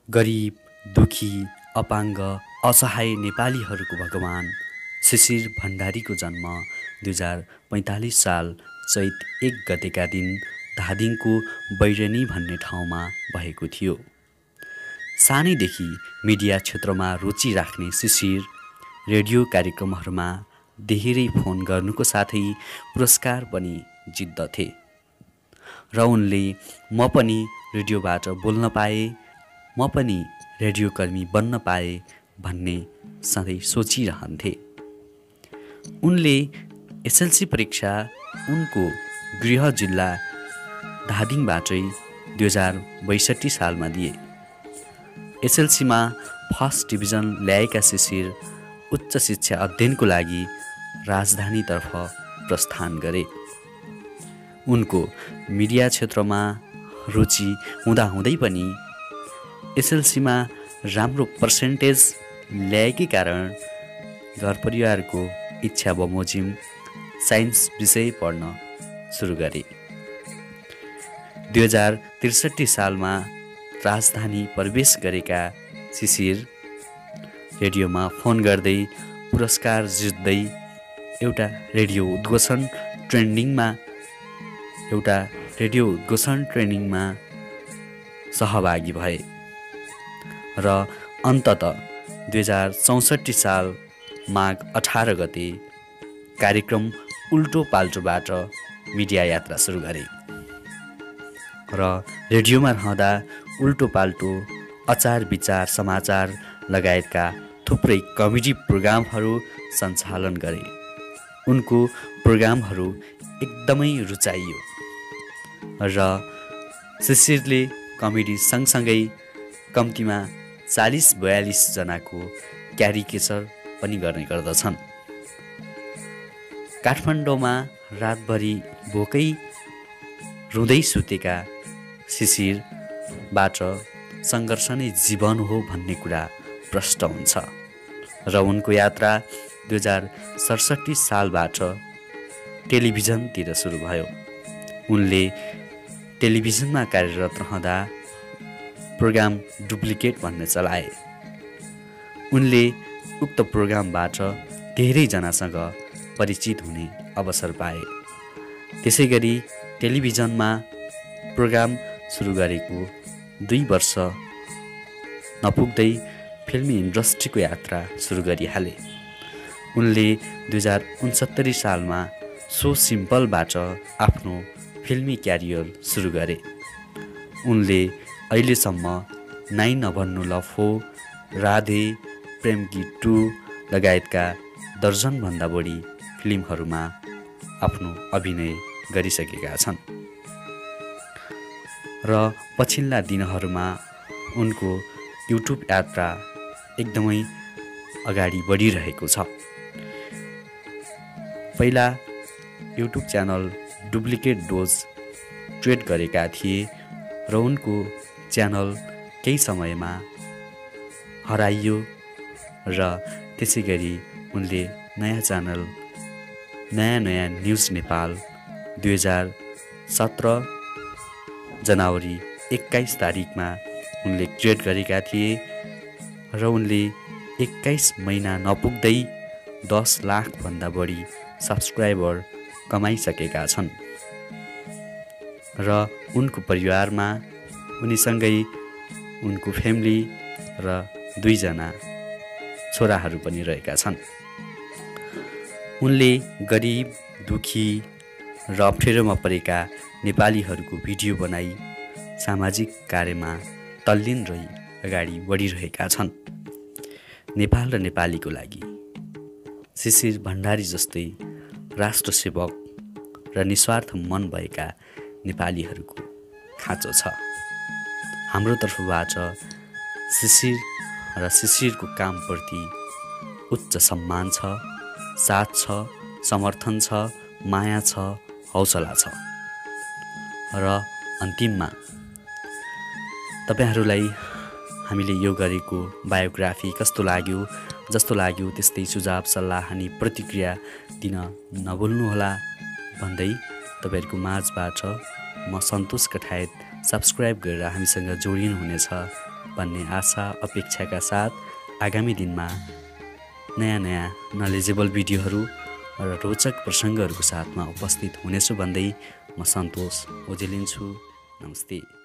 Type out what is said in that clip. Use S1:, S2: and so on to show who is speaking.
S1: गरिब, दुखी, अपाङ्ग, असहाय नेपालीहरूको भगवान शिशिर भण्डारीको जन्म 2045 साल चैत 1 गतेका दिन धादिङको बैरनी भन्ने ठाउँमा भएको थियो। सानैदेखि मिडिया क्षेत्रमा रुचि राख्ने शिशिर रेडियो कार्यक्रमहरूमा धेरै फोन गर्नुको साथै पुरस्कार पनि जित्दथे र उनले म पनि रेडियोबाट बोल्न पाए, म पनि रेडियोकर्मी बन्न पाए भन्ने सधैँ सोचिरहन्थे। उनले एसएलसी परीक्षा उनको गृह जिल्ला धादिङबाटै 2062 सालमा दिए। एसएलसीमा फर्स्ट डिभिजन ल्याएका शिशिर उच्च शिक्षा अध्ययनको लागि राजधानीतर्फ प्रस्थान गरे। उनको मिडिया क्षेत्रमा रुचि हुँदाहुँदै पनि एसएलसीमा राम्रो पर्सेन्टेज ल्याएकै कारण घर परिवारको इच्छा बमोजिम साइन्स विषय पढ्न सुरु गरे। 2063 सालमा राजधानी प्रवेश गरेका शिशिर रेडियोमा फोन गर्दै पुरस्कार जित्दै एउटा रेडियो उद्घोषण ट्रेनिङमा सहभागी भए र अन्ततः 2064 साल माघ 18 गते कार्यक्रम उल्टो पाल्टोबाट मिडिया यात्रा सुरु गरे र रेडियोमा रहँदा उल्टो पाल्टो, अचार विचार, समाचार लगायतका थुप्रै कमेडी प्रोग्रामहरू सञ्चालन गरे। उनको प्रोग्रामहरू एकदमै रुचाइयो र शिशिरले कमेडी सँगसँगै कम्तीमा 40-42 जनाको क्यारिकेचर पनि गर्ने गर्दछन्। काठमाडौँमा रातभरि भोकै रुँदै सुतेका शिशिरबाट सङ्घर्ष नै जीवन हो भन्ने कुरा प्रष्ट हुन्छ र उनको यात्रा 2067 सालबाट टेलिभिजनतिर सुरु भयो। उनले टेलिभिजनमा कार्यरत रहँदा प्रोग्राम डुप्लिकेट भन्ने चलाए। उनले उक्त प्रोग्रामबाट धेरैजनासँग परिचित हुने अवसर पाए। त्यसै गरी टेलिभिजनमा प्रोग्राम सुरु गरेको 2 वर्ष नपुग्दै फिल्मी इन्डस्ट्रीको यात्रा सुरु गरिहाले। उनले 2069 सालमा सो सिम्पलबाट आफ्नो फिल्मी क्यारियर सुरु गरे। उनले अहिलेसम्म नाइ नभन्नु लफो, राधे, प्रेम गीत 2 लगायतका दर्जनभन्दा बढी फिल्महरूमा आफ्नो अभिनय गरिसकेका छन् र पछिल्ला दिनहरूमा उनको युट्युब यात्रा एकदमै अगाडि बढिरहेको छ। पहिला युट्युब च्यानल डुप्लिकेट डोज ट्रेड गरेका थिए र उनको च्यानल केही समयमा हराइयो र त्यसै गरी उनले नयाँ च्यानल नयाँ न्युज नेपाल 2017 जनवरी 21 तारिकमा उनले क्रिएट गरेका थिए र उनले 21 महिना नपुग्दै 10 लाखभन्दा बढी सब्सक्राइबर कमाइसकेका छन् र उनको परिवारमा उनीसँगै उनको फ्यामिली र 2 जना छोराहरू पनि रहेका छन्। उनले गरिब, दुखी र अप्ठ्यारोमा परेका नेपालीहरूको भिडियो बनाई सामाजिक कार्यमा तल्लीन रही अगाडि बढिरहेका छन्। नेपाल र नेपालीको लागि शिशिर भण्डारी जस्तै राष्ट्रसेवक र निस्वार्थ मन भएका नेपालीहरूको खाँचो छ। हाम्रो तर्फबाट शिशिर र शिशिरको कामप्रति उच्च सम्मान छ, साथ छ, समर्थन छ, माया छ, हौसला छ र अन्तिममा तपाईहरूलाई हामीले यो गरेको बायोग्राफी कस्तो लाग्यो, जस्तो लाग्यो त्यस्तै सुझाव, सल्लाह अनि प्रतिक्रिया दिन नभुल्नुहोला भन्दै तपाईहरूको माझबाट म सन्तोष कठायत सब्स्क्राइब गरेर हामीसँग जोडिनु हुनेछ। भन्ने आशा अपेक्षाका साथ आगामी दिनमा नयाँ नलेजेबल भिडियोहरू र रोचक प्रसङ्गहरूको साथमा उपस्थित हुनेछु भन्दै म सन्तोष ओझेलिन्छु। नमस्ते।